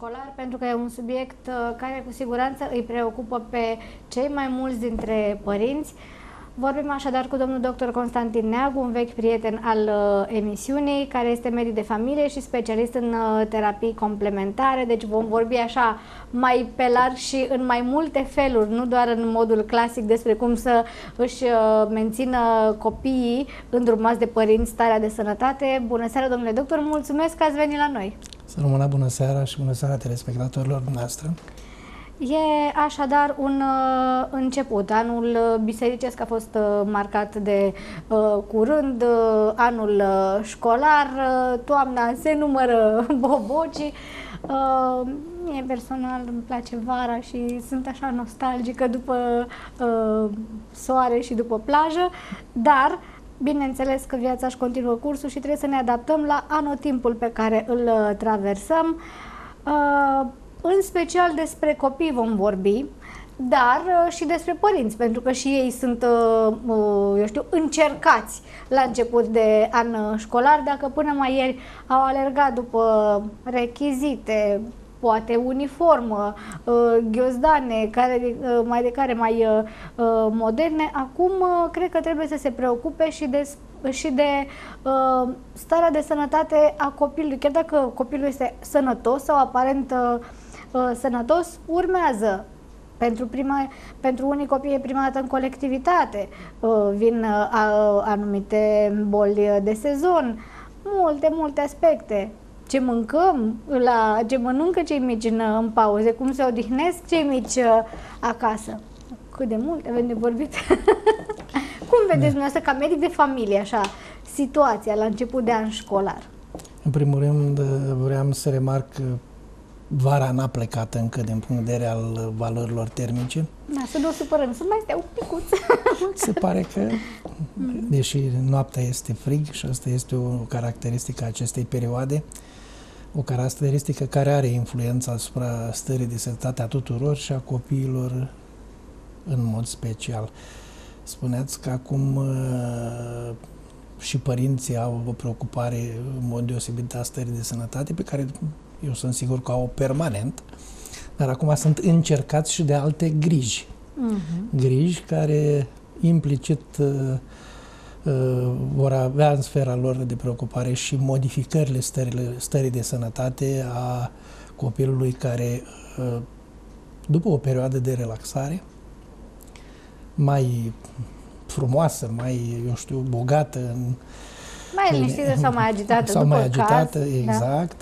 școlar, pentru că e un subiect care cu siguranță îi preocupă pe cei mai mulți dintre părinți. Vorbim așadar cu domnul dr. Constantin Neagu, un vechi prieten al emisiunii, care este medic de familie și specialist în terapii complementare, deci vom vorbi așa mai pe larg și în mai multe feluri, nu doar în modul clasic despre cum să își mențină copiii îndrumați de părinți starea de sănătate. Bună seara, domnule doctor, mulțumesc că ați venit la noi! Să rămână bună seara și bună seara telespectatorilor dumneavoastră! E așadar un început. Anul bisericesc a fost marcat de curând, anul școlar, toamna se numără bobocii. Mie personal îmi place vara și sunt așa nostalgică după soare și după plajă, dar bineînțeles că viața își continuă cursul și trebuie să ne adaptăm la anotimpul pe care îl traversăm. În special despre copii vom vorbi, dar și despre părinți, pentru că și ei sunt, eu știu, încercați la început de an școlar, dacă până mai ieri au alergat după rechizite, poate uniformă, ghiozdane, care mai moderne, acum cred că trebuie să se preocupe și de starea de sănătate a copilului. Chiar dacă copilul este sănătos sau aparent sănătos, urmează. Pentru unii copii e prima dată în colectivitate, vin anumite boli de sezon, multe aspecte. Ce mâncăm, ce mănâncă cei mici în pauze, cum se odihnesc cei mici acasă. Cât de mult avem de vorbit. Cum vedeți dumneavoastră, ca medic de familie, așa, situația la început de an școlar? În primul rând, vreau să remarc că vara n-a plecat încă din punct de vedere al valorilor termice. Da, să nu o supărăm, să mai stea un picuț. Se pare că, deși noaptea este frig și asta este o caracteristică a acestei perioade, o caracteristică care are influența asupra stării de sănătate a tuturor și a copiilor în mod special. Spuneați că acum și părinții au o preocupare în mod deosebit a stării de sănătate, pe care eu sunt sigur că au permanent, dar acum sunt încercați și de alte griji. Griji care implicit vor avea în sfera lor de preocupare și modificările stării de sănătate a copilului care, după o perioadă de relaxare, mai frumoasă, mai, eu știu, bogată, mai liniștită sau mai agitată, sau după mai agitată, caz, exact,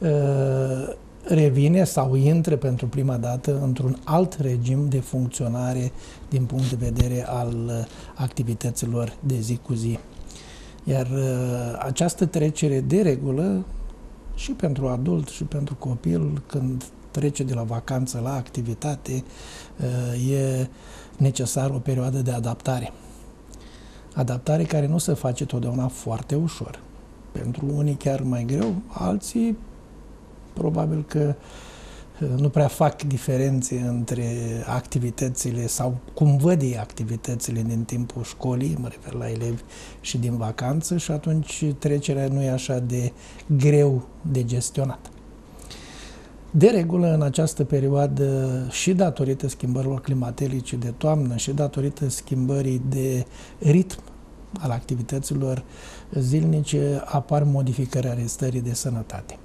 revine sau intre pentru prima dată într-un alt regim de funcționare din punct de vedere al activităților de zi cu zi. Iar această trecere de regulă și pentru adult și pentru copil, când trece de la vacanță la activitate, e necesar o perioadă de adaptare. Adaptare care nu se face totdeauna foarte ușor. Pentru unii chiar mai greu, alții probabil că nu prea fac diferențe între activitățile sau cum văd ei activitățile din timpul școlii, mă refer la elevi, și din vacanță, și atunci trecerea nu e așa de greu de gestionat. De regulă, în această perioadă, și datorită schimbărilor climatelice de toamnă și datorită schimbării de ritm al activităților zilnice, apar modificări ale stării de sănătate.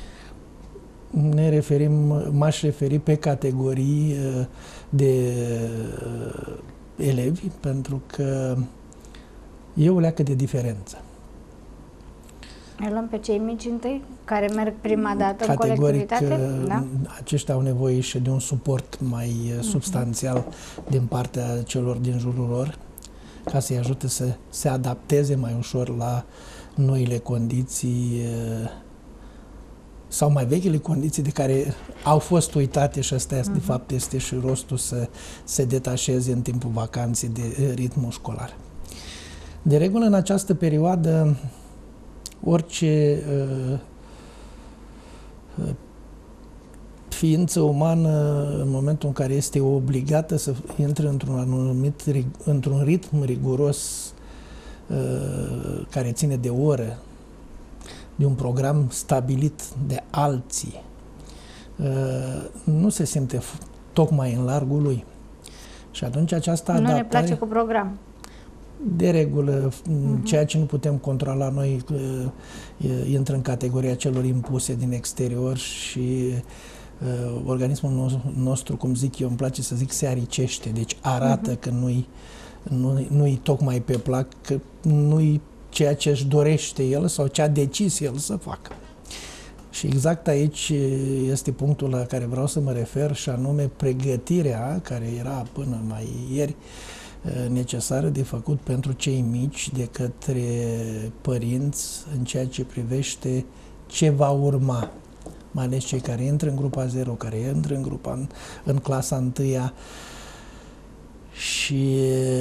M-aș referi pe categorii de elevi, pentru că e o leacă de diferență. Îl luăm pe cei mici întâi, care merg prima dată în colectivitate? Da? Aceștia au nevoie și de un suport mai substanțial din partea celor din jurul lor, ca să-i ajute să se adapteze mai ușor la noile condiții sau mai vechile condiții de care au fost uitate, și asta de fapt este și rostul să se detașeze în timpul vacanței de ritmul școlar. De regulă, în această perioadă, orice ființă umană, în momentul în care este obligată să intre într-un ritm riguros care ține de oră, de un program stabilit de alții, nu se simte tocmai în largul lui. Și atunci această adaptare... Nu ne place cu program. De regulă, ceea ce nu putem controla noi intră în categoria celor impuse din exterior și organismul nostru, cum zic eu, îmi place să zic, se aricește, deci arată că nu-i tocmai pe plac, că nu-i ceea ce își dorește el sau ce a decis el să facă. Și exact aici este punctul la care vreau să mă refer, și anume pregătirea, care era până mai ieri necesară de făcut pentru cei mici de către părinți în ceea ce privește ce va urma, mai ales cei care intră în grupa 0, care intră în clasa 1-a. Și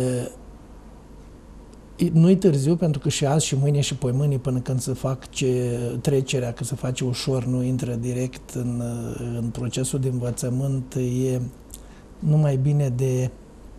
nu-i târziu, pentru că și azi și mâine și poimâine, până când se fac trecerea, că se face ușor, nu intră direct în procesul de învățământ, e numai bine de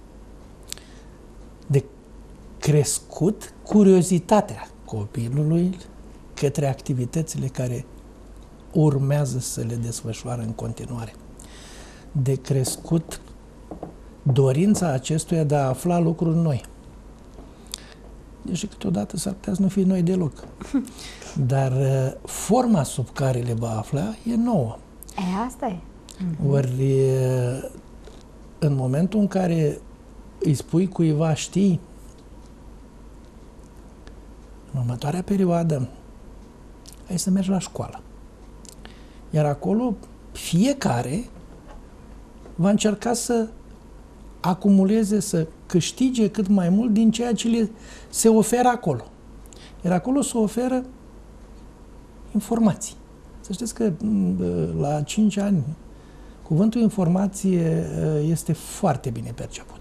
crescut curiozitatea copilului către activitățile care urmează să le desfășoare în continuare. De crescut dorința acestuia de a afla lucruri noi. Deci câteodată s-ar putea să nu fie noi deloc. Dar forma sub care le va afla e nouă. Asta e. Ori în momentul în care îi spui cuiva, știi, în următoarea perioadă hai să mergi la școală. Iar acolo fiecare va încerca să acumuleze, să câștige cât mai mult din ceea ce se oferă acolo. Iar acolo se oferă informații. Să știți că la 5 ani cuvântul informație este foarte bine perceput.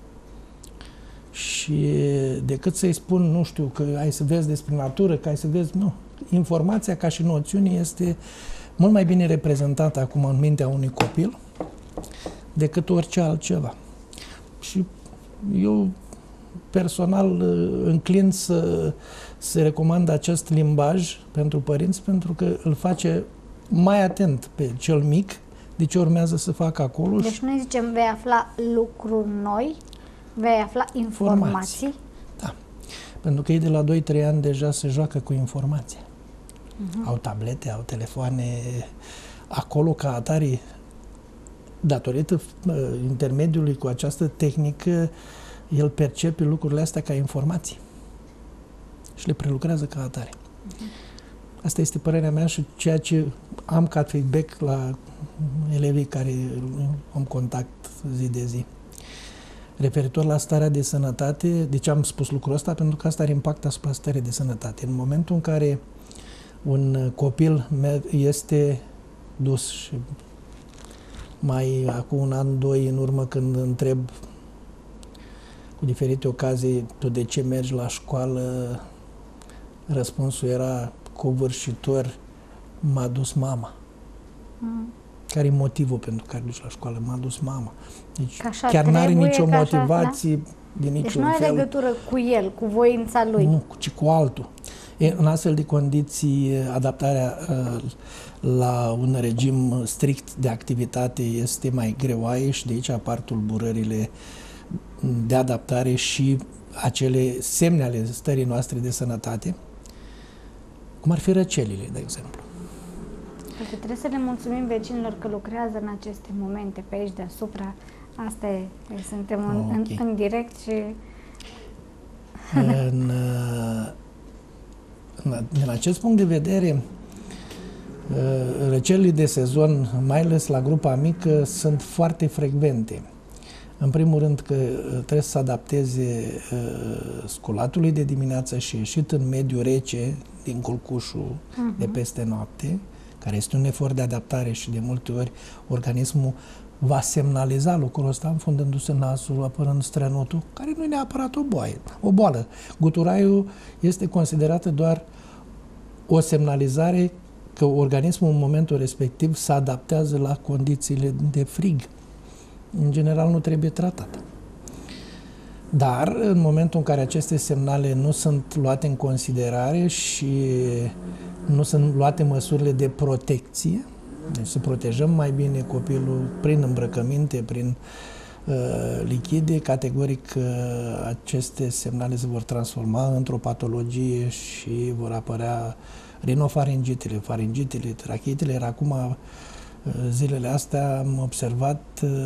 Și decât să-i spun, nu știu, că ai să vezi despre natură, că ai să vezi, nu. Informația ca și noțiune este mult mai bine reprezentată acum în mintea unui copil decât orice altceva. Și eu personal înclin să recomand acest limbaj pentru părinți, pentru că îl face mai atent pe cel mic de ce urmează să facă acolo. Deci noi zicem, vei afla lucruri noi, vei afla informații. Da. Pentru că ei de la 2-3 ani deja se joacă cu informația. Au tablete, au telefoane, acolo ca atare, datorită intermediului cu această tehnică, el percepe lucrurile astea ca informații și le prelucrează ca atare. Asta este părerea mea și ceea ce am ca feedback la elevii care am contact zi de zi. Referitor la starea de sănătate, de ce am spus lucrul ăsta? Pentru că asta are impact asupra stării de sănătate. În momentul în care un copil este dus și mai acum 1 an, 2 în urmă, când întreb cu diferite ocazii, tu de ce mergi la școală? Răspunsul era covârșitor, m-a dus mama. Care e motivul pentru care duci la școală? M-a dus mama. Deci chiar n-are nicio motivație de niciun fel. Deci nu are legătură cu el, cu voința lui. Nu, ci cu altul. În astfel de condiții, adaptarea la un regim strict de activitate este mai greoaie și de aici apar tulburările de adaptare și acele semne ale stării noastre de sănătate, cum ar fi răcelile, de exemplu. Poate trebuie să le mulțumim vecinilor că lucrează în aceste momente pe aici deasupra. Asta e, suntem în direct și... Din acest punct de vedere, răcelile de sezon, mai ales la grupa mică, sunt foarte frecvente. În primul rând că trebuie să se adapteze sculatului de dimineață și ieșit în mediul rece din culcușul de peste noapte, care este un efort de adaptare și de multe ori organismul va semnaliza lucrul ăsta înfundându-se nasul, apărând strănutul, care nu e neapărat o boală. Guturaiul este considerată doar o semnalizare că organismul în momentul respectiv se adaptează la condițiile de frig. În general nu trebuie tratat. Dar în momentul în care aceste semnale nu sunt luate în considerare și nu sunt luate măsurile de protecție, Deci să protejăm mai bine copilul prin îmbrăcăminte, prin lichide, categoric aceste semnale se vor transforma într-o patologie și vor apărea rinofaringitele, faringitele, trachitele. Iar acum, zilele astea, am observat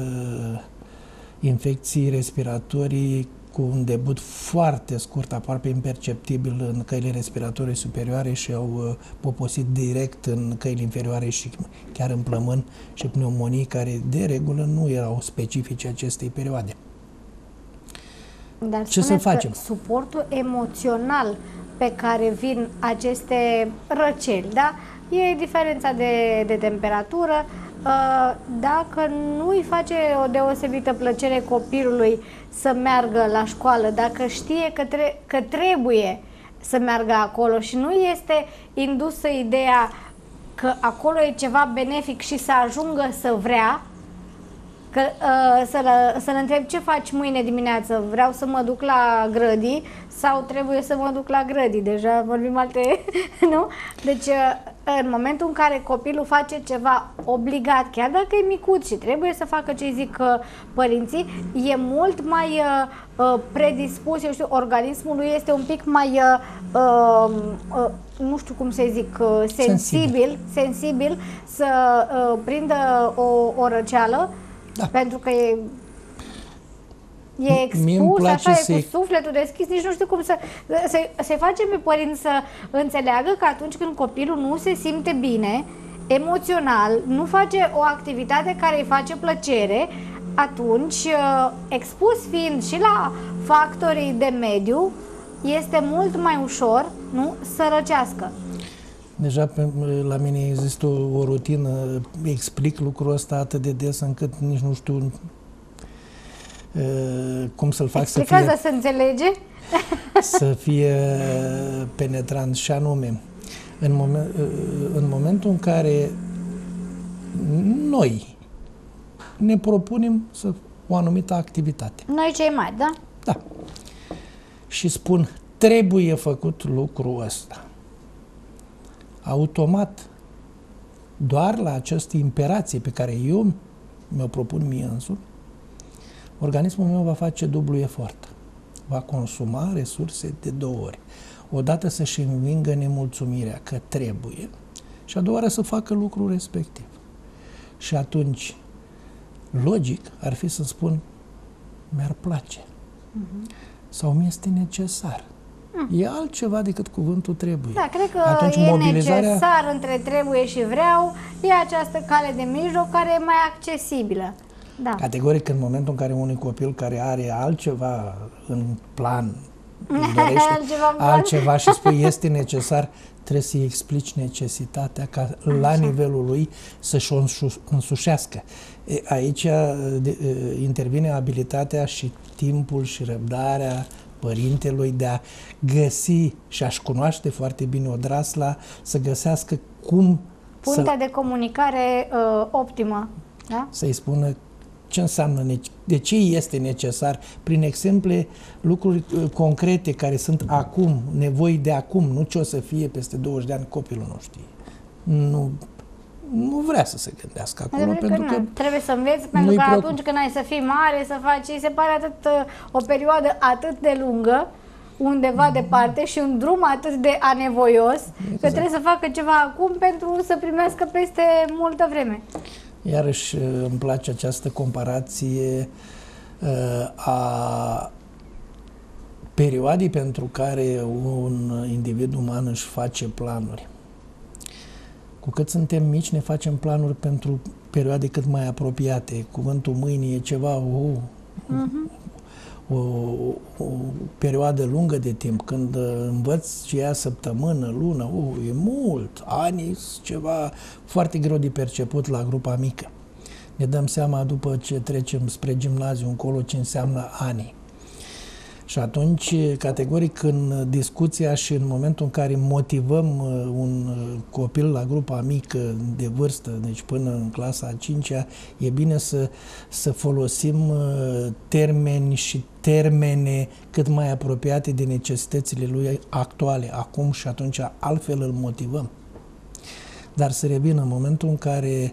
infecții respiratorii cu un debut foarte scurt, aproape imperceptibil în căile respiratorii superioare și au poposit direct în căile inferioare și chiar în plămân și pneumonii care de regulă nu erau specifice acestei perioade. Dar ce să facem? Suportul emoțional pe care vin aceste răceli, da? E diferența de temperatură. Dacă nu îi face o deosebită plăcere copilului să meargă la școală, dacă știe că trebuie să meargă acolo și nu este indusă ideea că acolo e ceva benefic și să ajungă să vrea, că să-l întreb ce faci mâine dimineață, vreau să mă duc la grădii sau trebuie să mă duc la grădii, deja vorbim alte, nu? Deci în momentul în care copilul face ceva obligat, chiar dacă e micuț și trebuie să facă ce zic părinții, e mult mai predispus, eu știu, organismul lui este un pic mai, nu știu cum să zic, sensibil să prindă o răceală. Da. Pentru că e expus, așa, e cu sufletul deschis, nici nu știu cum să-i facem pe părinți să înțeleagă că atunci când copilul nu se simte bine, emoțional, nu face o activitate care îi face plăcere, atunci, expus fiind și la factorii de mediu, este mult mai ușor, nu, să răcească. Deja la mine există o rutină, explic lucrul ăsta atât de des încât nici nu știu cum să-l fac să înțelege? Să fie penetrant și anume, în momentul în care noi ne propunem o anumită activitate. Noi cei mari, da? Da. Și spun, trebuie făcut lucrul ăsta. Automat, doar la această imperație pe care eu mi-o propun mie însumi, organismul meu va face dublu efort. Va consuma resurse de 2 ori. Odată să-și învingă nemulțumirea că trebuie și a doua oară să facă lucrul respectiv. Și atunci, logic, ar fi să spun, mi-ar place. Sau mi-este necesar. E altceva decât cuvântul trebuie. Da, cred că atunci, necesar între trebuie și vreau, e această cale de mijloc care e mai accesibilă. Da. Categoric, în momentul în care unui copil care are altceva în plan, dorește altceva și spui este necesar, trebuie să-i explici necesitatea ca la nivelul lui să-și o însușească. Aici intervine abilitatea și timpul și răbdarea părintelui de a găsi și a-și cunoaște foarte bine odrasla, să găsească cum puntea de comunicare optimă. Da? Să-i spună ce înseamnă, de ce este necesar, prin exemple, lucruri concrete care sunt acum, nevoi de acum, nu ce o să fie peste 20 de ani, copilul nu știe. Nu vrea să se gândească acolo, pentru că trebuie să înveți, pentru că atunci când ai să fii mare, să faci, se pare o perioadă atât de lungă, undeva departe și un drum atât de anevoios, că trebuie să facă ceva acum pentru să primească peste multă vreme. Iarăși îmi place această comparație a perioadei pentru care un individ uman își face planuri. Cu cât suntem mici, ne facem planuri pentru perioade cât mai apropiate. Cuvântul mâine e ceva, o perioadă lungă de timp. Când învăț ce ia săptămână, lună, e mult. Ani, ceva foarte greu de perceput la grupa mică. Ne dăm seama după ce trecem spre gimnaziu încolo ce înseamnă ani. Și atunci, categoric, în discuția și în momentul în care motivăm un copil la grupa mică de vârstă, deci până în clasa a 5-a, e bine să folosim termeni și termene cât mai apropiate de necesitățile lui actuale, acum, și atunci altfel îl motivăm. dar să revină în momentul în care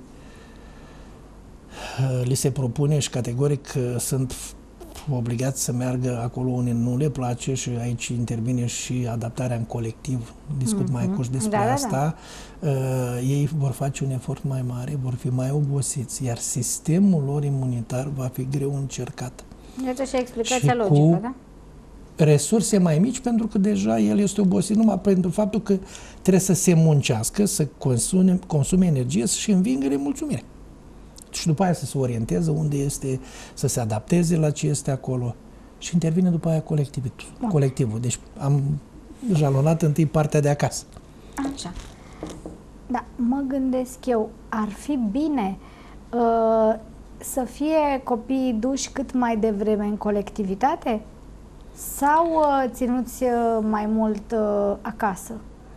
li se propune și categoric sunt obligați să meargă acolo unde nu le place și aici intervine și adaptarea în colectiv, discut mai curs despre asta, ei vor face un efort mai mare, vor fi mai obosiți, iar sistemul lor imunitar va fi greu încercat. Deci așa e explicația logică, da? Resurse mai mici, pentru că deja el este obosit numai pentru faptul că trebuie să se muncească, să consume energie și învingă nemulțumire. Și după aia să se orienteze unde este, să se adapteze la ce este acolo și intervine după aia colectivul. Deci am jalonat întâi partea de acasă. Așa. Da, mă gândesc eu, ar fi bine să fie copiii duși cât mai devreme în colectivitate sau ținuți mai mult acasă?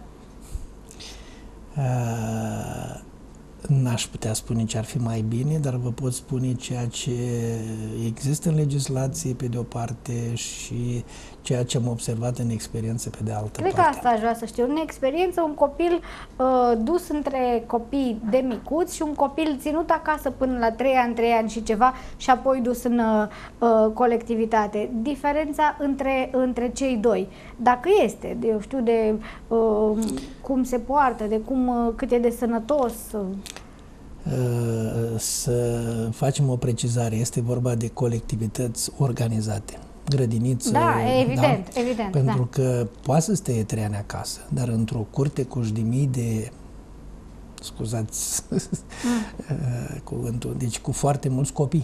N-aș putea spune ce ar fi mai bine, dar vă pot spune ceea ce există în legislație pe de o parte și ceea ce am observat în experiență pe de altă parte. Cred că asta aș vrea să știu. În experiență, un copil dus între copii de micuți și un copil ținut acasă până la 3 ani, 3 ani și ceva și apoi dus în colectivitate. Diferența între cei doi, dacă este, eu știu, de cum se poartă, de cât e de sănătos. Să facem o precizare. Este vorba de colectivități organizate. Grădiniță. Da, evident, da? Evident. Pentru că poate să stea 3 ani acasă, dar într-o curte cu de mii de, scuzați cuvântul, deci cu foarte mulți copii.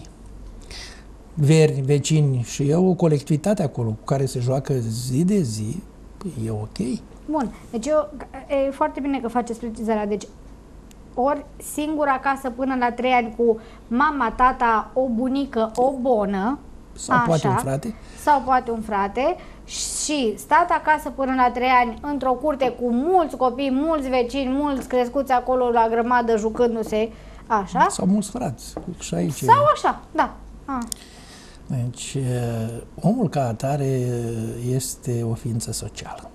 Vecini și e o colectivitate acolo cu care se joacă zi de zi, e ok. Bun, deci e foarte bine că faceți precizarea. Deci ori singur acasă până la 3 ani cu mama, tata, o bunică, o bonă, sau poate un frate. Sau poate un frate și stat acasă până la 3 ani într-o curte cu mulți copii, mulți vecini, mulți crescuți acolo la grămadă jucându-se, așa. Sau mulți frați. Și aici sau așa, da. Deci, omul ca atare este o ființă socială.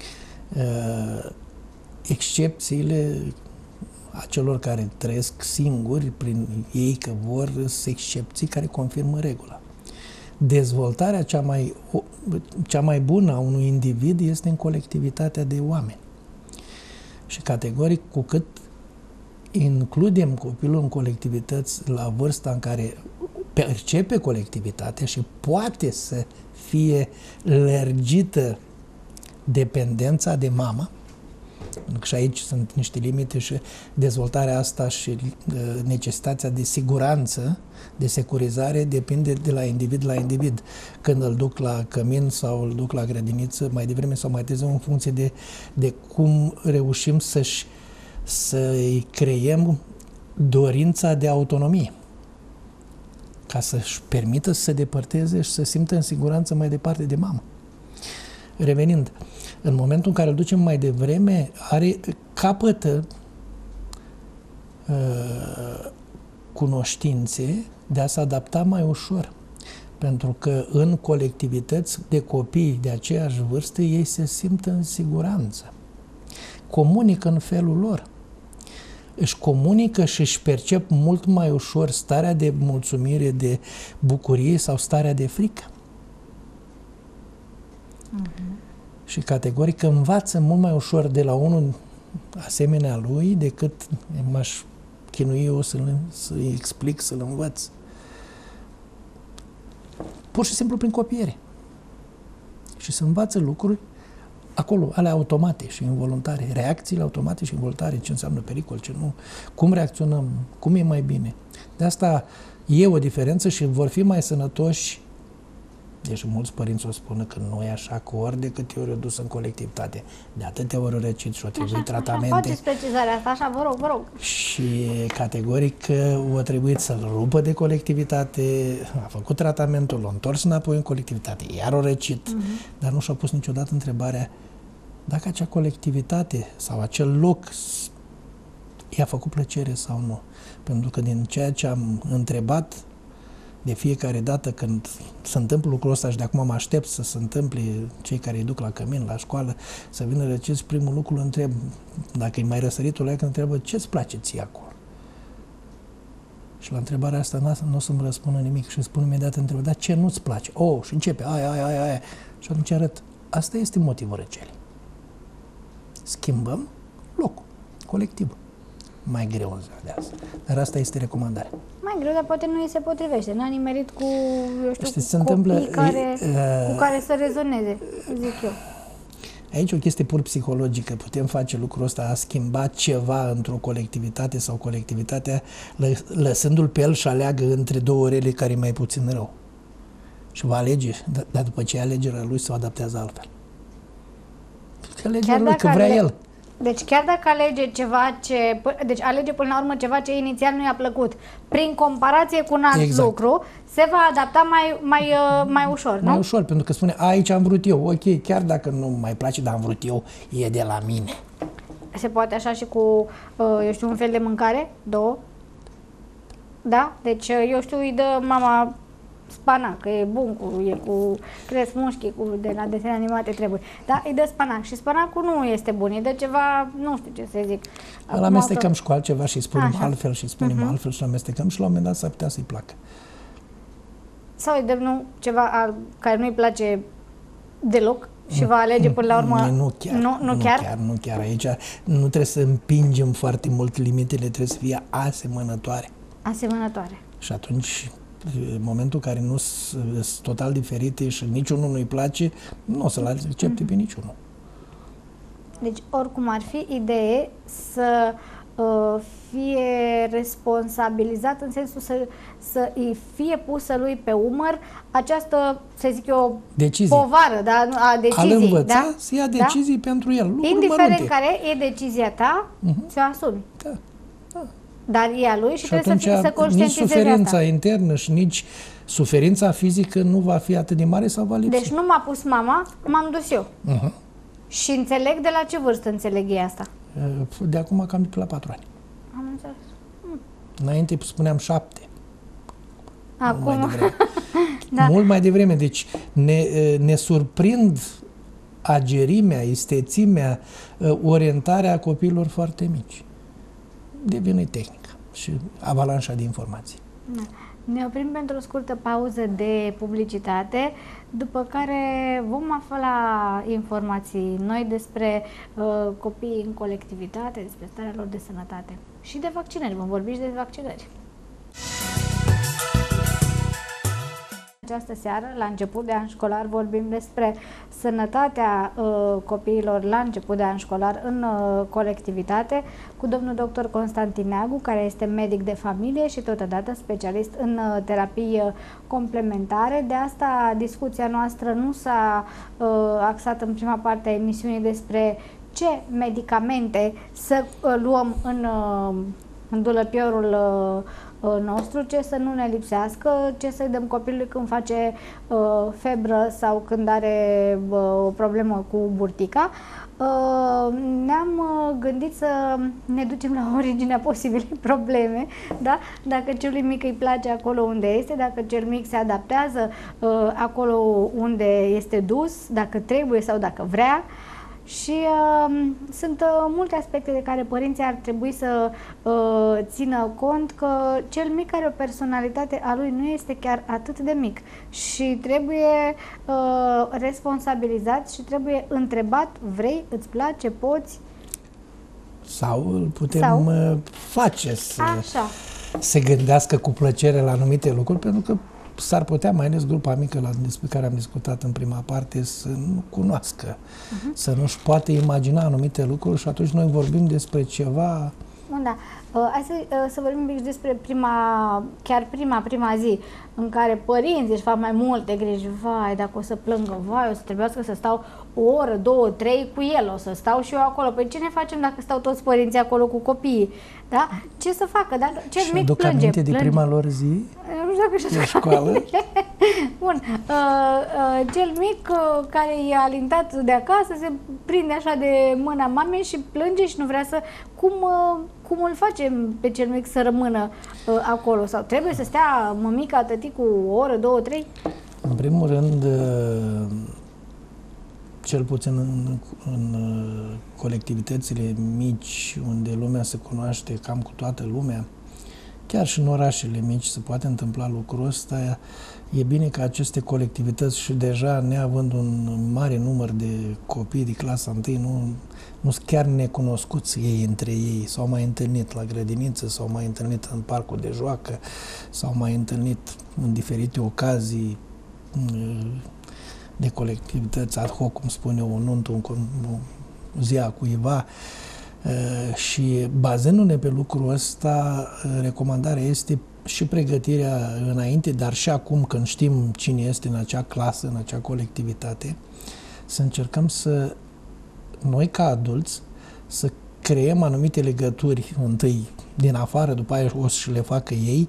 Excepțiile a celor care trăiesc singuri, prin ei că vor, sunt excepții care confirmă regula. Dezvoltarea cea mai bună a unui individ este în colectivitatea de oameni. Și categoric, cu cât includem copilul în colectivități la vârsta în care percepe colectivitatea și poate să fie lărgită dependența de mamă, și aici sunt niște limite și dezvoltarea asta și necesitatea de siguranță, de securizare, depinde de la individ la individ. Când îl duc la cămin sau îl duc la grădiniță, mai devreme sau mai târziu, în funcție de cum reușim să-i creiem dorința de autonomie, ca să-și permită să se depărteze și să simtă în siguranță mai departe de mamă. Revenind, în momentul în care îl ducem mai devreme, capătă cunoștințe de a se adapta mai ușor. Pentru că în colectivități de copii de aceeași vârstă, ei se simt în siguranță. Comunică în felul lor. Își comunică și își percep mult mai ușor starea de mulțumire, de bucurie sau starea de frică. Și categoric învață mult mai ușor de la unul asemenea lui decât m-aș chinui eu să-i explic, să-l învăț. Pur și simplu prin copiere. Și să învață lucruri acolo, alea automate și involuntare, reacțiile automate și involuntare, ce înseamnă pericol, ce nu, cum reacționăm, cum e mai bine. De asta e o diferență și vor fi mai sănătoși. Deci mulți părinți o spună că nu e așa, că ori de câte ori o dus în colectivitate, de atâtea ori răcit și o trebuit tratamente. Așa, faceți precizarea asta, așa, vă rog. Și categoric o trebuit să-l rupă de colectivitate, a făcut tratamentul, l-a întors înapoi în colectivitate, iar o răcit, dar nu și-a pus niciodată întrebarea dacă acea colectivitate sau acel loc i-a făcut plăcere sau nu. Pentru că din ceea ce am întrebat, De fiecare dată când se întâmplă lucrul ăsta și de acum mă aștept să se întâmple cei care îi duc la cămin, la școală, să vină răciți, primul lucru îl întreb, dacă e mai răsăritul ăla, că întreabă ce-ți place ție acolo? Și la întrebarea asta nu o să-mi răspundă nimic și îmi spun imediat întrebarea, dar ce nu-ți place? Oh, și începe, aia. Și atunci arăt, asta este motivul răcelii. Schimbăm locul, colectiv. Mai greu în ziua de azi. Dar asta este recomandarea. Mai greu, dar poate nu îi se potrivește. N-a nimerit cu, eu știu, se cu întâmplă, copii cu care să rezoneze, zic eu. Aici o chestie pur psihologică. Putem face lucrul ăsta, a schimba ceva într-o colectivitate sau colectivitatea, lăsându-l pe el și aleagă între două rele care e mai puțin rău. Și va alege, dar după ce alegerea lui se adaptează altfel. Că alegerea lui, că vrea el. Deci chiar dacă alege ceva deci alege până la urmă ceva ce inițial nu i-a plăcut, prin comparație cu un alt lucru, se va adapta mai ușor, nu? Mai ușor, pentru că spune, aici am vrut eu, ok, chiar dacă nu mai place, dar am vrut eu, e de la mine. Se poate așa și cu, eu știu, un fel de mâncare, două? Da? Deci, eu știu, îi dă mama spanac, că e bun, cu cresc mușchi, de la desene animate trebuie. Da, îi dă spanac și spanacul nu este bun, îi dă ceva, nu știu ce să zic. Îl amestecăm și cu altceva și îi spunem altfel și îi spunem altfel și îl amestecăm și la un moment dat s-ar putea să-i placă. Sau îi dăm ceva care nu-i place deloc și va alege până la urmă... Nu chiar. Aici nu trebuie să împingem foarte mult limitele, trebuie să fie asemănătoare. Asemănătoare. Și atunci, în momentul în care nu sunt total diferite și niciunul nu-i place, nu o să-l accepte pe niciunul. Deci, oricum ar fi, idee să fie responsabilizat în sensul să îi fie pusă lui pe umăr această, să zic eu, povară, da? A decizii. Al învăța să ia decizii pentru el. Indiferent care e decizia ta, ți-o asumi. Da. Dar e a lui și trebuie să conștientizeze nici suferința asta. internă și nici suferința fizică nu va fi atât de mare sau va lipsi. Deci nu m-a pus mama, m-am dus eu. Și înțeleg de la ce vârstă înțeleg ei asta? De acum cam la 4 ani. Am înțeles. Înainte spuneam 7. Acum... Mult mai devreme. Deci ne surprind agerimea, istețimea, orientarea copiilor foarte mici. Devine tehnică și avalanșa de informații. Da. Ne oprim pentru o scurtă pauză de publicitate, după care vom afla informații noi despre copiii în colectivitate, despre starea lor de sănătate și de vaccinări. Vom vorbi și de vaccinări. Această seară, la început de an școlar, vorbim despre sănătatea copiilor la început de an școlar în colectivitate cu domnul dr. Constantin Neagu, care este medic de familie și totodată specialist în terapii complementare. De asta discuția noastră nu s-a axat în prima parte a emisiunii despre ce medicamente să luăm în dulăpiorul nostru, ce să nu ne lipsească, ce să-i dăm copilului când face febră sau când are o problemă cu burtica. Ne-am gândit să ne ducem la originea posibilei probleme, da? Dacă celui mic îi place acolo unde este, dacă cel mic se adaptează acolo unde este dus, dacă trebuie sau dacă vrea. Și sunt multe aspecte de care părinții ar trebui să țină cont, că cel mic are o personalitate, a lui nu este chiar atât de mic și trebuie responsabilizat și trebuie întrebat, vrei, îți place, poți? Sau îl putem face să se gândească cu plăcere la anumite lucruri, pentru că s-ar putea, mai ales grupa mică despre care am discutat în prima parte, să nu cunoască, să nu-și poate imagina anumite lucruri și atunci noi vorbim despre ceva... Da. Hai să vorbim un pic despre prima zi în care părinții își fac mai multe griji. Vai, dacă o să plângă, vai, o să trebuiască să stau o oră, 2, 3 cu el, o să stau și eu acolo. Păi ce ne facem dacă stau toți părinții acolo cu copiii? Da? Ce să facă? Dacă cel mic aduc aminte de prima lor zi nu știu dacă de școală. Bun. Cel mic care e alintat de acasă se prinde așa de mâna mamei și plânge și nu vrea să... cum îl facem pe cel mic să rămână acolo? Sau trebuie să stea mămica, tăticul o oră, două, trei? În primul rând, cel puțin în colectivitățile mici, unde lumea se cunoaște cam cu toată lumea, chiar și în orașele mici se poate întâmpla lucrul ăsta. E bine că aceste colectivități, și deja neavând un mare număr de copii de clasa 1, nu sunt chiar necunoscuți ei între ei. S-au mai întâlnit la grădiniță, s-au mai întâlnit în parcul de joacă, s-au mai întâlnit în diferite ocazii de colectivități ad hoc, cum spun eu, o nuntă, o zi a cuiva. Și bazându-ne pe lucrul ăsta, recomandarea este și pregătirea înainte, dar și acum când știm cine este în acea clasă, în acea colectivitate, să încercăm să, noi ca adulți, să creăm anumite legături întâi din afară, după aia o să le facă ei,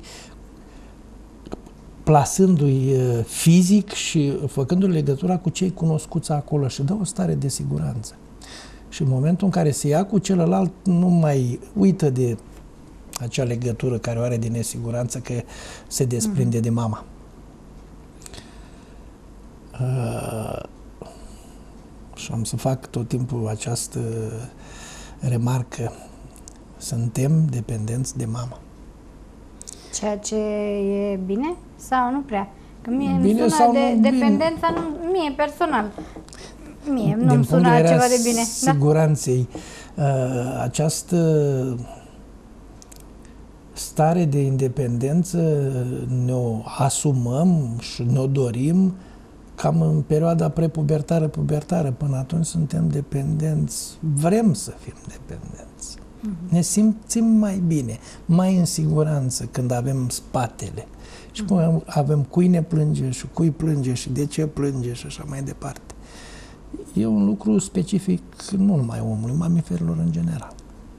plasându-i fizic și făcându-i legătura cu cei cunoscuți acolo și dă o stare de siguranță. Și în momentul în care se ia cu celălalt, nu mai uită de acea legătură care o are de nesiguranță, că se desprinde de mama. Și am să fac tot timpul această remarcă. Suntem dependenți de mama. Ceea ce e bine sau nu prea? Că mie bine îmi sună de dependența, mie personal. Mie nu-mi sună ceva de bine. Siguranței, această stare de independență ne-o asumăm și ne-o dorim cam în perioada prepubertară. Până atunci suntem dependenți. Vrem să fim dependenți. Ne simțim mai bine, mai în siguranță când avem spatele. Și cum avem cui ne plânge și cui plânge și de ce plânge și așa mai departe. E un lucru specific nu numai omului, mamiferilor în general.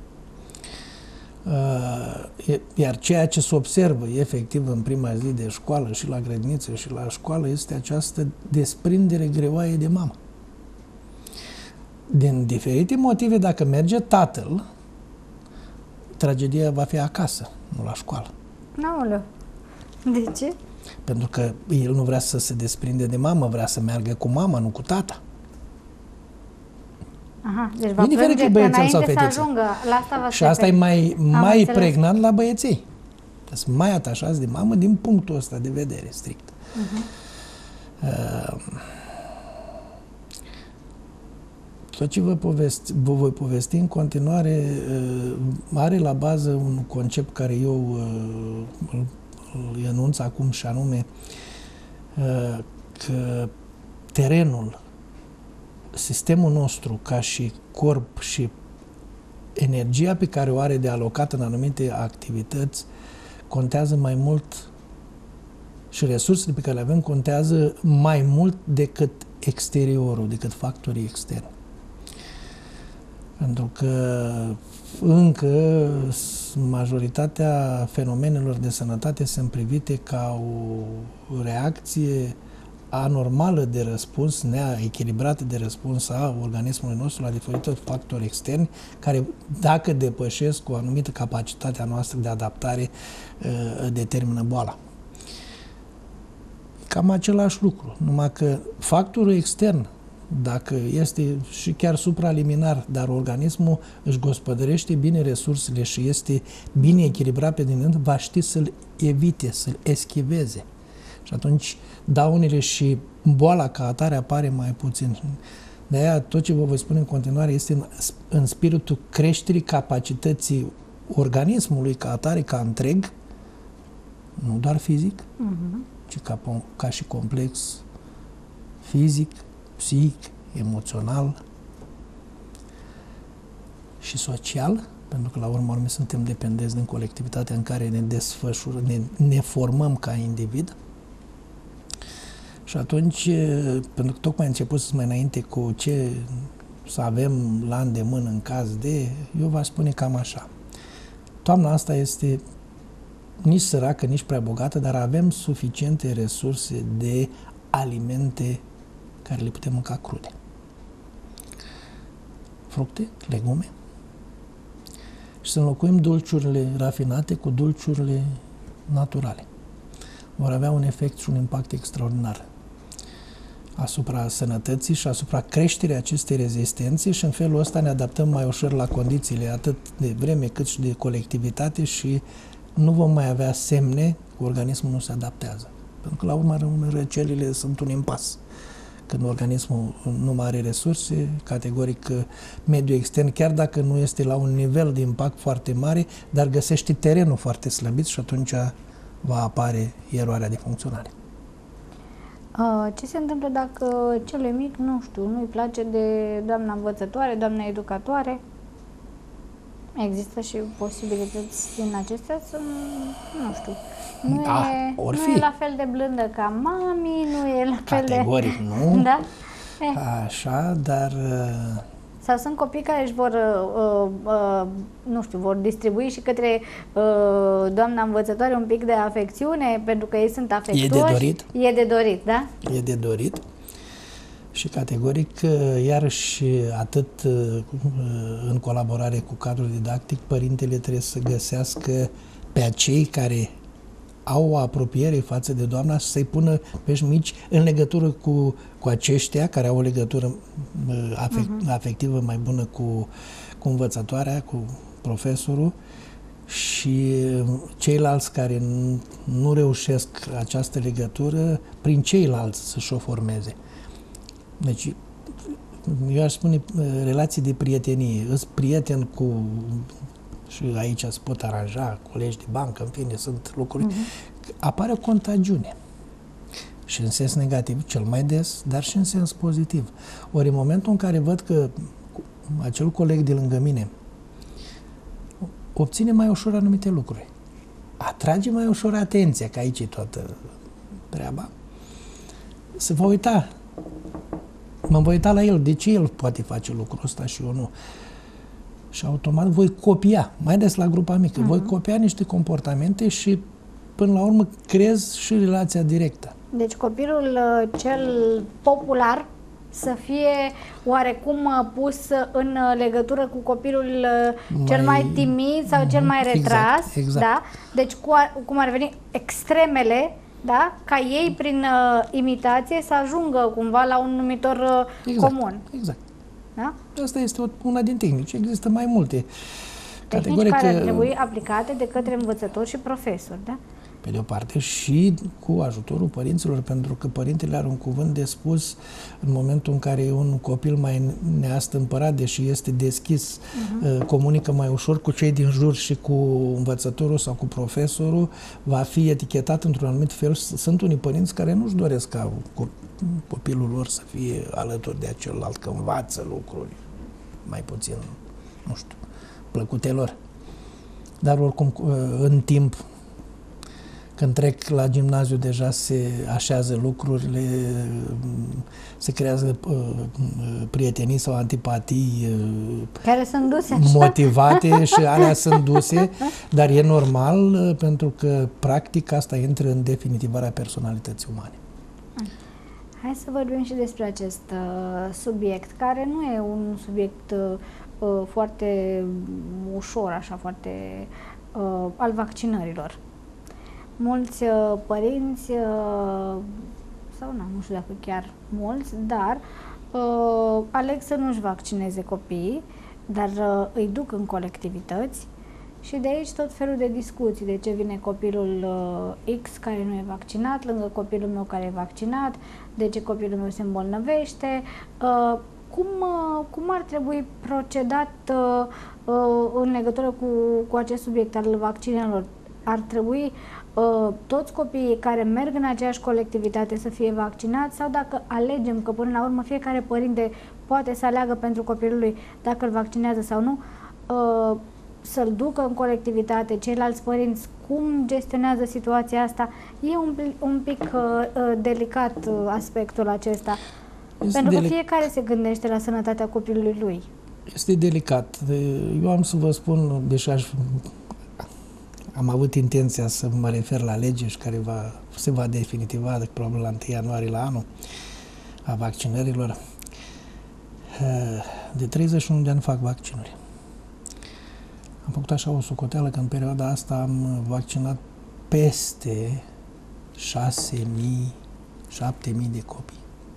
Iar ceea ce se observă efectiv în prima zi de școală și la grădiniță și la școală este această desprindere greoaie de mamă. Din diferite motive, dacă merge tatăl, tragedia va fi acasă, nu la școală. Aoleu. De ce? Pentru că el nu vrea să se desprinde de mamă, vrea să meargă cu mama, nu cu tata. Aha, deci va plânge înainte să ajungă. La asta și asta e mai pregnant la băieței. Sunt mai atașați de mamă din punctul ăsta de vedere, strict. Tot ce vă voi povesti în continuare are la bază un concept care eu îl enunț acum, și anume că terenul, sistemul nostru ca și corp și energia pe care o are de alocat în anumite activități contează mai mult, și resursele pe care le avem contează mai mult decât exteriorul, decât factorii externi. Pentru că încă majoritatea fenomenelor de sănătate sunt privite ca o reacție anormală de răspuns, neechilibrată de răspuns a organismului nostru la diferite factori externi, care, dacă depășesc o anumită capacitate a noastră de adaptare, determină boala. Cam același lucru, numai că factorul extern, dacă este și chiar supraliminar, dar organismul își gospodărește bine resursele și este bine echilibrat pe din va ști să-l evite, să-l eschiveze. Și atunci daunele și boala ca atare apare mai puțin. De aia tot ce vă voi spune în continuare este în spiritul creșterii capacității organismului ca atare, ca întreg, nu doar fizic, ci ca și complex fizic, psihic, emoțional și social, pentru că la urmă suntem dependenți din colectivitatea în care ne desfășurăm, ne formăm ca individ. Și atunci, pentru că tocmai început mai înainte cu ce să avem la îndemână în caz de, eu v-aș spune cam așa. Toamna asta este nici săracă, nici prea bogată, dar avem suficiente resurse de alimente care le putem mânca crude. Fructe, legume, și să înlocuim dulciurile rafinate cu dulciurile naturale. Vor avea un efect și un impact extraordinar asupra sănătății și asupra creșterii acestei rezistențe și în felul ăsta ne adaptăm mai ușor la condițiile atât de vreme cât și de colectivitate și nu vom mai avea semne că organismul nu se adaptează. Pentru că la urmă răcelile sunt un impas. Când organismul nu mai are resurse, categoric mediul extern, chiar dacă nu este la un nivel de impact foarte mare, dar găsește terenul foarte slăbit și atunci va apare eroarea de funcționare. Ce se întâmplă dacă celui mic, nu știu, nu-i place de doamna învățătoare, doamna educatoare? Există și posibilități din acestea să, nu știu, nu e la fel de blândă ca mami, nu e la fel de... Categoric nu, da? Așa, dar... Sau sunt copii care își vor, nu știu, vor distribui și către doamna învățătoare un pic de afecțiune, pentru că ei sunt afectuoși. E de dorit. E de dorit, da? E de dorit. Și categoric, iarăși, atât în colaborare cu cadrul didactic, părintele trebuie să găsească pe acei care au o apropiere față de doamna și să-i pună pe mici în legătură cu aceștia care au o legătură afectivă mai bună cu învățătoarea, cu profesorul, și ceilalți care nu reușesc această legătură, prin ceilalți să-și o formeze. Deci, eu aș spune relații de prietenie. Îs prieten cu... și aici se pot aranja colegi de bancă, în fine, sunt lucruri. Apare o contagiune. Și în sens negativ, cel mai des, dar și în sens pozitiv. Ori în momentul în care văd că acel coleg de lângă mine obține mai ușor anumite lucruri, atrage mai ușor atenția, că aici e toată treaba, se va uita. Mă voi uita la el, de ce el poate face lucrul ăsta și eu nu. Și automat voi copia, mai ales la grupa mică, voi copia niște comportamente și până la urmă creez și relația directă. Deci copilul cel popular să fie oarecum pus în legătură cu copilul cel mai timid sau cel mai retras. Exact. Da? Deci cum ar veni extremele, da? Ca ei prin imitație să ajungă cumva la un numitor comun. Exact. Da? Asta este una din tehnici. Există mai multe. Tehnici care ar trebui aplicate de către învățători și profesori, da? Pe de o parte și cu ajutorul părinților, pentru că părintele are un cuvânt de spus în momentul în care un copil mai neastâmpărat, deși este deschis, comunică mai ușor cu cei din jur și cu învățătorul sau cu profesorul, va fi etichetat într-un anumit fel. Sunt unii părinți care nu-și doresc ca copilul lor să fie alături de celălalt, că învață lucruri mai puțin, nu știu, plăcute lor. Dar oricum, în timp, când trec la gimnaziu, deja se așează lucrurile, se creează prietenii sau antipatii care sunt duse motivate și alea sunt duse, dar e normal pentru că practic asta intră în definitivarea personalității umane. Hai să vorbim și despre acest subiect, care nu e un subiect foarte ușor, așa, foarte al vaccinărilor. Mulți părinți, sau nu știu dacă chiar mulți, dar aleg să nu-și vaccineze copiii, dar îi duc în colectivități și de aici tot felul de discuții. De ce vine copilul X care nu e vaccinat lângă copilul meu care e vaccinat, de ce copilul meu se îmbolnăvește, cum ar trebui procedat în legătură cu acest subiect al vaccinelor? Ar trebui toți copiii care merg în aceeași colectivitate să fie vaccinați sau dacă alegem că până la urmă fiecare părinte poate să aleagă pentru copilul lui dacă îl vaccinează sau nu, să-l ducă în colectivitate, ceilalți părinți cum gestionează situația asta? E un pic delicat aspectul acesta, pentru că fiecare se gândește la sănătatea copilului lui. Este delicat. Eu am să vă spun, deși am avut intenția să mă refer la lege și care se va definitiva probabil la 1 ianuarie la anul a vaccinărilor. De 31 de ani fac vaccinuri. Am făcut așa o socoteală că în perioada asta am vaccinat peste 6.000, 7.000 de copii.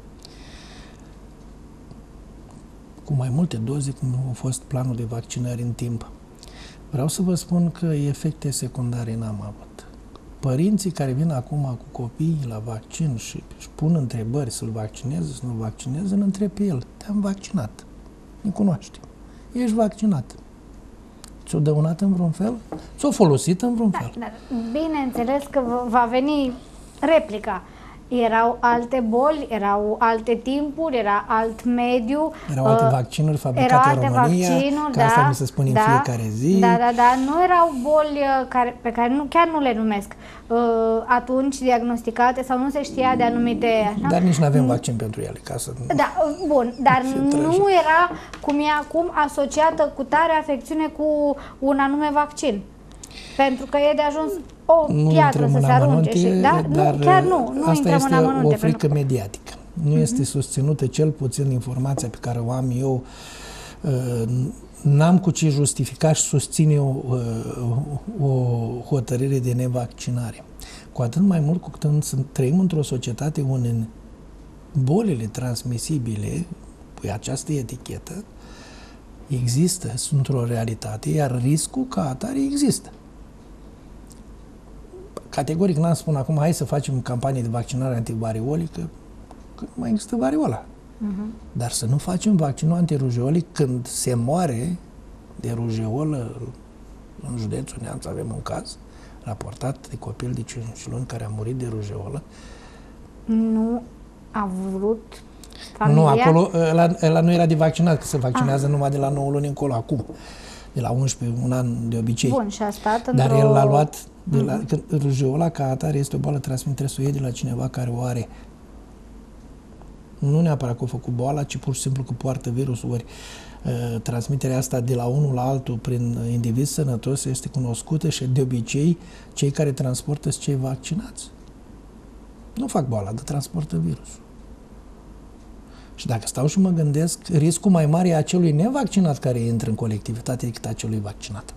Cu mai multe doze, cum a fost planul de vaccinări în timp. Vreau să vă spun că efecte secundare n-am avut. Părinții care vin acum cu copiii la vaccin și își pun întrebări să-l vaccineze, să nu vaccineze, îl întreb pe el: te-am vaccinat, ne cunoaștem, ești vaccinat. Ți-o dăunat în vreun fel? Ți-o folosit în vreun fel? Dar bineînțeles că va veni replica. Erau alte boli, erau alte timpuri, era alt mediu. Erau alte vaccinuri fabricate în România, că asta mi se spune în fiecare zi. Da. Nu erau boli pe care chiar nu le numesc atunci diagnosticate sau nu se știa de anumite... Așa? Dar nici nu avem vaccin pentru ele, ca să... Da, bun, dar nu era, cum e acum, asociată cu tare afecțiune cu un anume vaccin. Pentru că e de ajuns o piatră să se arunce. Și, da? Dar nu, chiar nu asta intrăm în amănunte. Este o frică mediatică. Nu este susținută, cel puțin informația pe care o am eu, n-am cu ce justifica și susține o hotărâre de nevaccinare. Cu atât mai mult cu cât trăim într-o societate unde bolile transmisibile, cu această etichetă, există, sunt o realitate, iar riscul ca atare există. Categoric n-am spun acum, hai să facem campanie de vaccinare antivariolică, că mai există variola. Dar să nu facem vaccinul antirujeolic când se moare de rujeolă. În județul Neamț avem un caz raportat de copil de 5 luni care a murit de rujeolă. Nu a vrut familia? Nu, acolo, ăla nu era de vaccinat, că se vaccinează numai de la 9 luni încolo, acum. De la 11, un an de obicei. Bun, și a stat Dar el l-a luat, că rujeola ca atare este o boală transmisită, trebuie să o iei de la cineva care o are. Nu neapărat că a făcut boala, ci pur și simplu că poartă virusul, ori transmiterea asta de la unul la altul prin individ sănătos este cunoscută și de obicei cei care transportă sunt cei vaccinați. Nu fac boala, dar transportă virusul. Și dacă stau și mă gândesc, riscul mai mare e a celui nevaccinat care intră în colectivitate decât a celui vaccinat.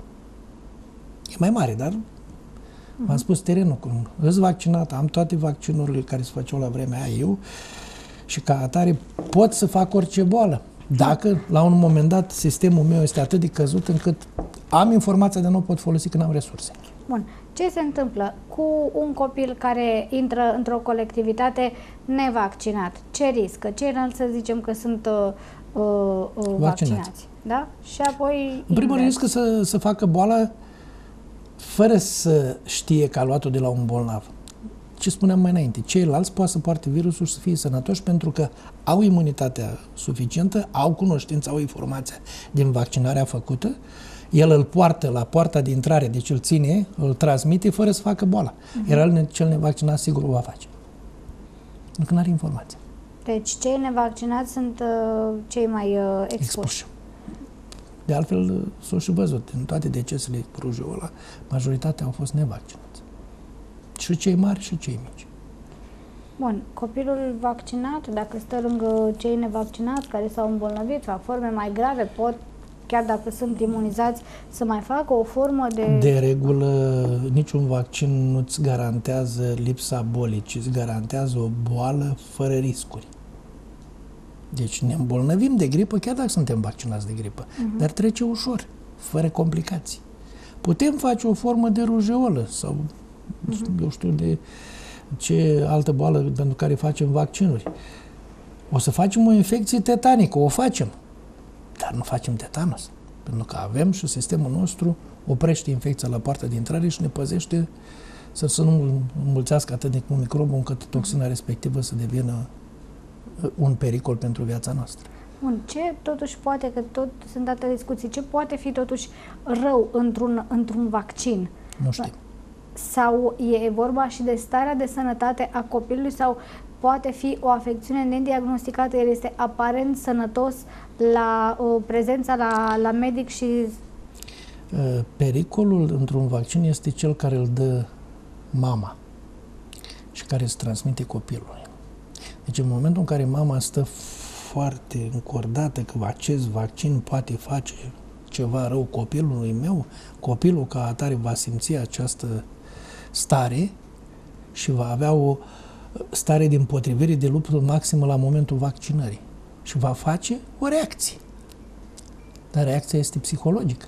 E mai mare, dar v-am spus terenul cum îs vaccinat, am toate vaccinurile care se făceau la vremea aia eu și ca atare pot să fac orice boală. Dacă la un moment dat sistemul meu este atât de căzut încât am informația, dar nu o pot folosi când am resurse. Bun. Ce se întâmplă cu un copil care intră într-o colectivitate nevaccinat? Ce riscă? Ceilalți să zicem că sunt vaccinați. Da? Și apoi... În primul rând riscă să facă boala fără să știe că a luat-o de la un bolnav. Ce spuneam mai înainte, ceilalți poate să poarte virusul și să fie sănătoși pentru că au imunitatea suficientă, au cunoștință, au informația din vaccinarea făcută, el îl poartă la poarta de intrare, deci îl ține, îl transmite fără să facă boala. Iar cel nevaccinat sigur o va face. Încă nu are informație. Deci cei nevaccinați sunt cei mai expuși. De altfel, s-o și văzut, în toate decesele cu rujeola, majoritatea au fost nevaccinați. Și cei mari și cei mici. Bun, copilul vaccinat, dacă stă lângă cei nevaccinați care s-au îmbolnăvit, fac forme mai grave, pot, chiar dacă sunt imunizați, să mai facă o formă de... De regulă, niciun vaccin nu-ți garantează lipsa bolii, ci îți garantează o boală fără riscuri. Deci ne îmbolnăvim de gripă, chiar dacă suntem vaccinați de gripă, dar trece ușor, fără complicații. Putem face o formă de rujeolă sau, eu știu, de ce altă boală pentru care facem vaccinuri. O să facem o infecție tetanică, o facem, dar nu facem tetanus, pentru că avem și sistemul nostru oprește infecția la poarta de intrare și ne păzește să nu înmulțească atât de mult microbul încât toxina respectivă să devină un pericol pentru viața noastră. Bun, ce totuși poate, că tot sunt date discuții, ce poate fi totuși rău într-un vaccin? Nu știu. Sau e vorba și de starea de sănătate a copilului sau poate fi o afecțiune nediagnosticată, el este aparent sănătos la prezența la medic și... Pericolul într-un vaccin este cel care îl dă mama și care îți transmite copilului. Deci în momentul în care mama stă foarte încordată că acest vaccin poate face ceva rău copilului meu, copilul ca atare va simți această stare și va avea o stare de împotrivire, de luptă maximă la momentul vaccinării. Și va face o reacție. Dar reacția este psihologică.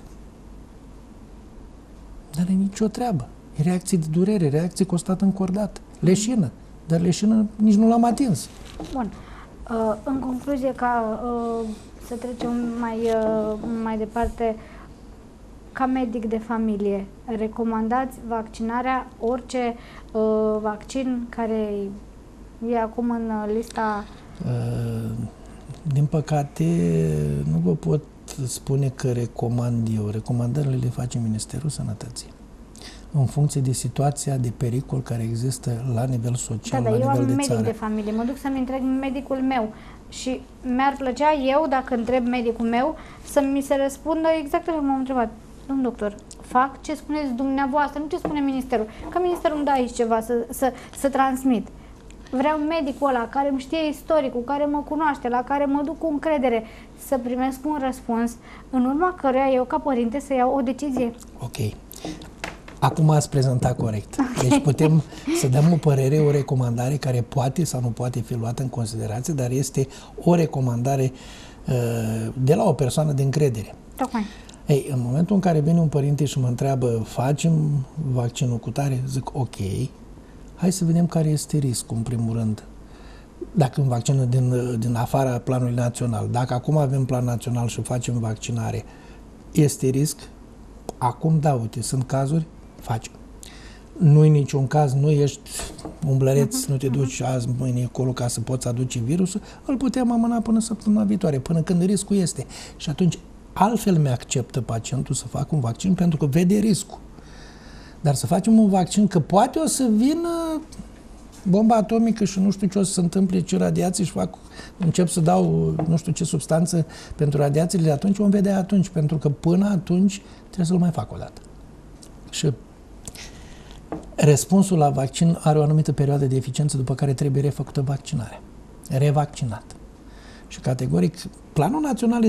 Dar e nicio treabă. E reacție de durere, reacție constată încordată. Leșină. Dar leșină nici nu l-am atins. Bun. În concluzie, ca să trecem mai departe, ca medic de familie, recomandați vaccinarea, orice vaccin care e acum în lista? Din păcate, nu vă pot spune că recomand eu. Recomandările le face Ministerul Sănătății, în funcție de situația de pericol care există la nivel social, da, la eu nivel am de medic țară. de familie, mă duc să-mi întreb medicul meu și mi-ar plăcea eu, dacă întreb medicul meu, să mi se răspundă exact așa cum m-am întrebat. Domnul doctor, fac ce spuneți dumneavoastră, nu ce spune ministerul. Că ministerul îmi dă aici ceva să transmit. Vreau medicul ăla care îmi știe istoricul, care mă cunoaște, la care mă duc cu încredere, să primesc un răspuns, în urma căruia eu, ca părinte, să iau o decizie. Ok. Acum ați prezentat corect. Deci putem să dăm o părere, o recomandare care poate sau nu poate fi luată în considerație, dar este o recomandare de la o persoană de încredere. Tocmai. Ei, în momentul în care vine un părinte și mă întreabă, facem vaccinul cu tare? Zic, ok, hai să vedem care este riscul, în primul rând. Dacă în vaccinul din afara planului național, dacă acum avem plan național și facem vaccinare, este risc? Acum, da, uite, sunt cazuri, facem. Nu-i niciun caz, nu ești umblăreț, nu te duci azi, mâine, acolo ca să poți aduce virusul, îl putem amâna până săptămâna viitoare, până când riscul este. Și atunci, altfel mi-acceptă pacientul să facă un vaccin pentru că vede riscul. Dar să facem un vaccin că poate o să vină bomba atomică și nu știu ce o să se întâmple, ce radiații și încep să dau nu știu ce substanță pentru radiațiile, atunci vom vedea atunci, pentru că până atunci trebuie să-l mai fac o dată. Și răspunsul la vaccin are o anumită perioadă de eficiență, după care trebuie refăcută vaccinarea. Revaccinat. Și categoric, planul național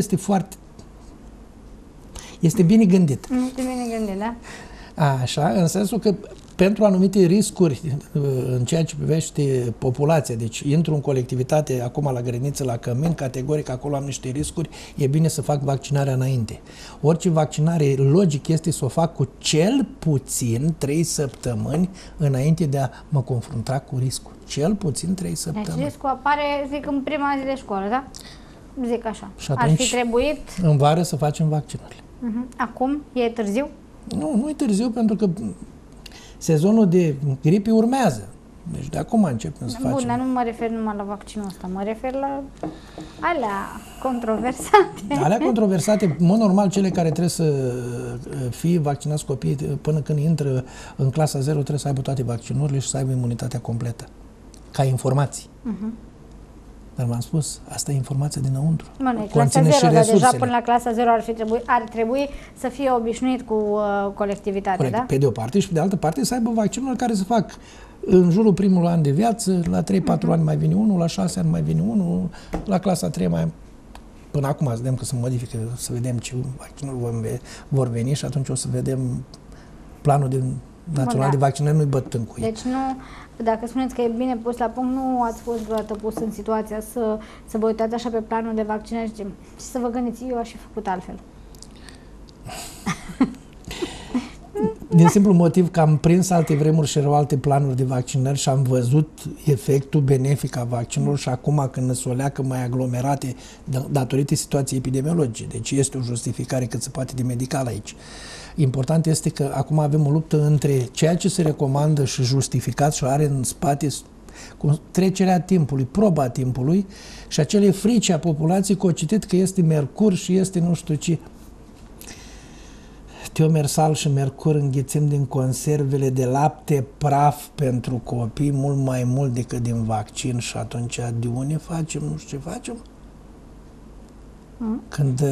este bine gândit. Este bine gândit, da? Așa, în sensul că pentru anumite riscuri în ceea ce privește populația, deci intru în colectivitate acum la grădiniță, la Cămin, categoric acolo am niște riscuri, e bine să fac vaccinarea înainte. Orice vaccinare, logic este să o fac cu cel puțin 3 săptămâni înainte de a mă confrunta cu riscul. Cel puțin 3 săptămâni. Deci riscul apare, zic, în prima zi de școală, da? Zic așa. Și atunci, ar fi trebuit în vară să facem vaccinurile. Acum? E târziu? Nu e târziu, pentru că sezonul de gripe urmează. Deci de acum începem să facem. Bun, dar nu mă refer numai la vaccinul ăsta, mă refer la alea controversate. Alea controversate, în mod normal, cele care trebuie să fie vaccinați copiii până când intră în clasa 0 trebuie să aibă toate vaccinurile și să aibă imunitatea completă. Ca informații. Dar v-am spus, asta e informația dinăuntru. Bine, clasa 0, dar deja până la clasa 0 ar trebui să fie obișnuit cu colectivitatea, corect, da? pe de o parte și pe de altă parte să aibă vaccinul care să fac în jurul primului an de viață, la 3-4 ani mai vine unul, la 6 ani mai vine unul, la clasa 3 mai... Până acum să vedem că se modifică, să vedem ce vaccinuri vor veni și atunci o să vedem planul național de vaccinare, nu-i băt în cuie. Deci nu, dacă spuneți că e bine pus la punct, nu ați fost vreodată pus în situația să vă uitați așa pe planul de vaccinare și să vă gândiți, eu aș fi făcut altfel. Din simplu motiv că am prins alte vremuri și erau alte planuri de vaccinări și am văzut efectul benefic a vaccinurilor și acum când se o leacă mai aglomerate datorită situației epidemiologice. Deci este o justificare cât se poate de medical aici. Important este că acum avem o luptă între ceea ce se recomandă și justificat și are în spate cu trecerea timpului, proba timpului și acele frici a populației că o citit că este mercur și este nu știu ce. Tiomersal și mercur înghițim din conservele de lapte praf pentru copii mult mai mult decât din vaccin și atunci de unde facem, nu știu ce facem? Când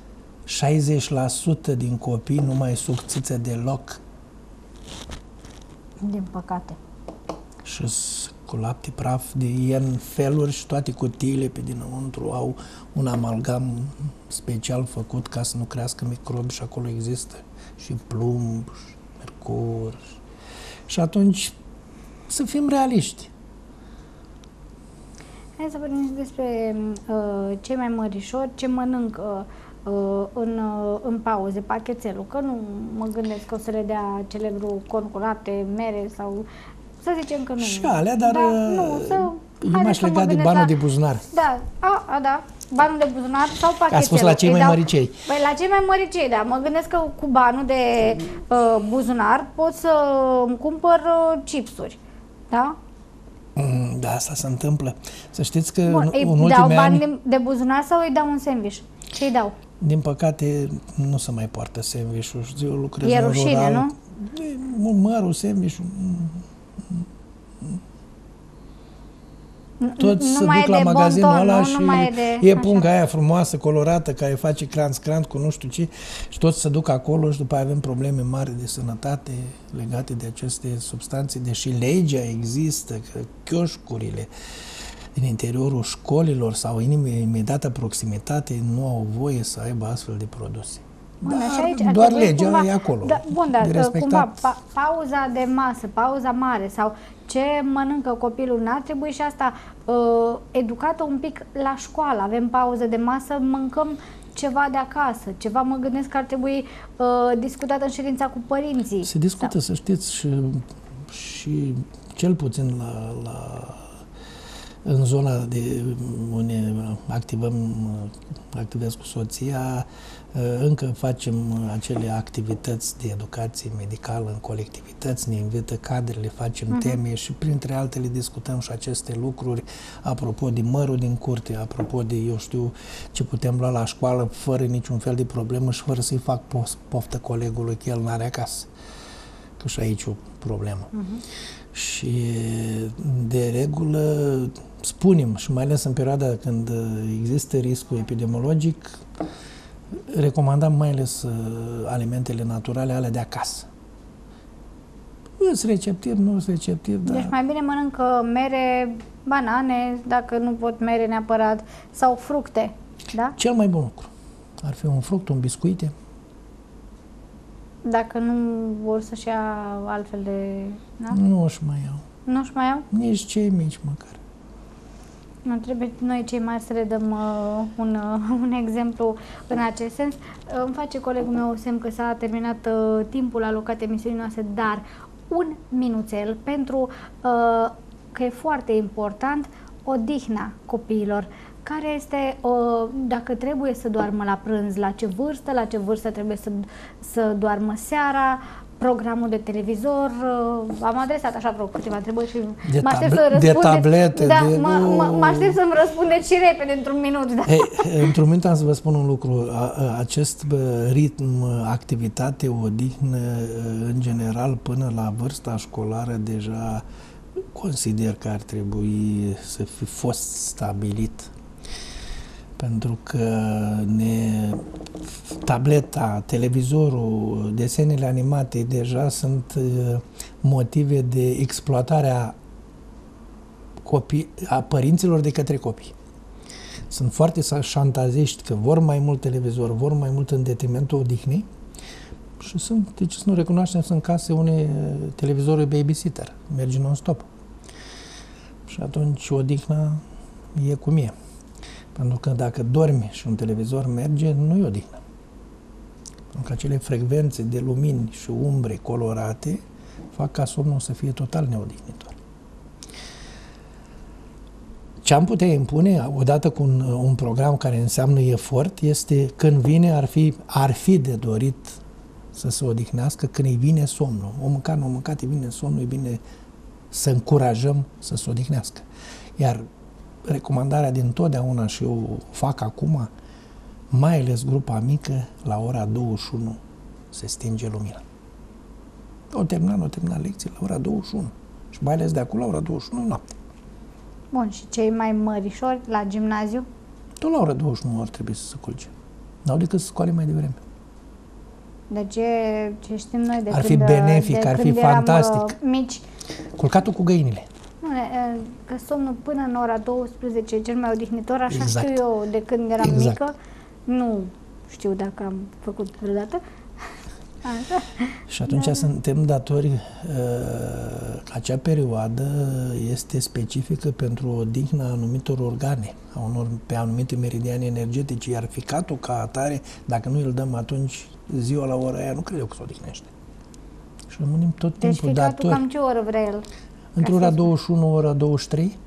60% din copii nu mai suc țiță deloc. Din păcate. Și cu lapte praf de N feluri și toate cutiile pe dinăuntru au un amalgam special făcut ca să nu crească microbi și acolo există și plumb, și mercur. Și atunci să fim realiști. Hai să vorbim despre cei mai mărișori, ce mănâncă în pauze, pachetelul, că nu mă gândesc că o să le dea celebrul corn cu lapte, mere sau să zicem că nu. Și alea, dar nu, eu m-aș lega de banul de buzunar. Da, da, banul de buzunar sau pachetelul. A spus la cei mai măricei. Păi la cei mai măricei, da. Mă gândesc că cu banul de buzunar pot să îmi cumpăr chipsuri, da? Da, asta se întâmplă. Să știți că Bun, în ultimii dau bani de buzunar sau îi dau un sandwich? Ce îi dau? Din păcate, nu se mai poartă sandwich-ul. Eu lucrez e în rușine, rural. Nu? Mărul, sandwich-ul. Toți se duc la magazinul ăla și e punga aia frumoasă, colorată, care face crant cu nu știu ce și toți se duc acolo și după aia avem probleme mari de sănătate legate de aceste substanțe, deși legea există, că chioșcurile din interiorul școlilor sau în imediată proximitate nu au voie să aibă astfel de produse. Bun, dar doar legea cumva, e acolo. Da, bun, dar cumva pauza de masă, pauza mare sau ce mănâncă copilul, n-ar trebui și asta educată un pic la școală. Avem pauză de masă, mâncăm ceva de acasă, ceva mă gândesc că ar trebui discutat în ședința cu părinții. Se discută, să știți, și cel puțin în zona de unde activez cu soția, încă facem acele activități de educație medicală în colectivități, ne invită cadrele, facem teme și printre altele discutăm și aceste lucruri, apropo de mărul din curte, apropo de, eu știu, ce putem lua la școală fără niciun fel de problemă și fără să-i fac poftă colegului că el n-are acasă. Că și aici e o problemă. Și de regulă spunem, și mai ales în perioada când există riscul epidemiologic, recomandam mai ales alimentele naturale, alea de acasă. Nu-s receptiv, nu-s receptiv, dar... Deci mai bine mănâncă mere, banane, dacă nu pot mere neapărat, sau fructe, da? Cel mai bun lucru. Ar fi un fruct, un biscuite. Dacă nu vor să-și ia altfel de... Da? Nu-și mai iau. Nu-și mai iau? Nici cei mici măcar. Nu trebuie noi cei mari să le dăm un exemplu în acest sens. Îmi face colegul meu semn că s-a terminat timpul alocat emisiunii noastre, dar un minuțel pentru că e foarte important odihna copiilor. Care este, dacă trebuie să doarmă la prânz, la ce vârstă trebuie să doarmă seara, programul de televizor, am adresat așa vreo câteva întrebări și mă aștept să răspundeți. De tablete, da, mă aștept să-mi răspundeți și repede, într-un minut. Da. Hey, într-un minut am să vă spun un lucru. Acest ritm, activitate, odihnă, în general, până la vârsta școlară, deja consider că ar trebui să fi fost stabilit. Pentru că tableta, televizorul, desenele animate deja sunt motive de exploatare a părinților de către copii. Sunt foarte șantaziști că vor mai mult televizor, vor mai mult în detrimentul odihnei și sunt, de ce să nu recunoaștem, sunt case unde televizorul e babysitter, merge non-stop. Și atunci odihna e cum e. Pentru că dacă dormi și un televizor merge, nu e odihnă. Pentru că acele frecvențe de lumini și umbre colorate fac ca somnul să fie total neodihnitor. Ce am putea impune, odată cu un program care înseamnă efort, este când vine, ar fi de dorit să se odihnească când îi vine somnul. O mâncat, nu o mâncat, îi vine somnul, îi vine să încurajăm să se odihnească. Iar recomandarea din totdeauna, și eu fac acum, mai ales grupa mică, la ora 21 se stinge lumina. O terminat lecții la ora 21 și mai ales de acolo la ora 21 noapte. Bun, și cei mai mărișori la gimnaziu? Tot la ora 21 ar trebui să se culce. N-au decât să scoale mai devreme. De ce știm noi de ar fi benefic, ar fi fantastic. Mici. Culcatul cu găinile. Că somnul până în ora 12 e cel mai odihnitor, așa Exact. știu eu de când eram Exact. mică. Nu știu dacă am făcut vreodată. Așa. Și atunci suntem datori că acea perioadă este specifică pentru odihna anumitor organe, pe anumite meridiane energetice, iar ficatul ca atare, dacă nu îl dăm atunci, ziua la ora aia, nu cred eu că se odihnește. Și rămânem tot Deci timpul ficatul datori. cam ce oră vrea el? Între ora 21, ora 23,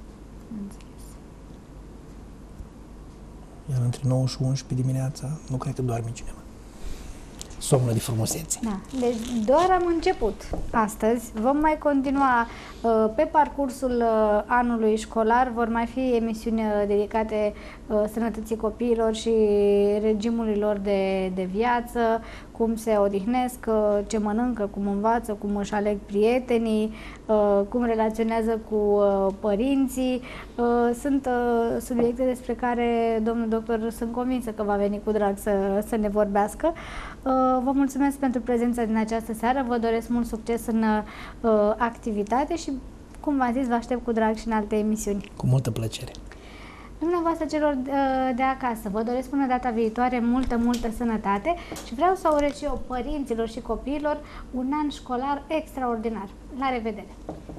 iar între 9 și 11 dimineața, nu cred că doarme cineva. Somnul de frumusețe. Da. Deci doar am început astăzi. Vom mai continua pe parcursul anului școlar. Vor mai fi emisiuni dedicate sănătății copiilor și regimului lor de viață, cum se odihnesc, ce mănâncă, cum învață, cum își aleg prietenii, cum relaționează cu părinții. Sunt subiecte despre care domnul doctor sunt convinsă că va veni cu drag să ne vorbească. Vă mulțumesc pentru prezența din această seară, vă doresc mult succes în activitate și, cum v-am zis, vă aștept cu drag și în alte emisiuni. Cu multă plăcere. Dumneavoastră celor de acasă, vă doresc până data viitoare multă sănătate și vreau să urez și eu părinților și copiilor un an școlar extraordinar. La revedere!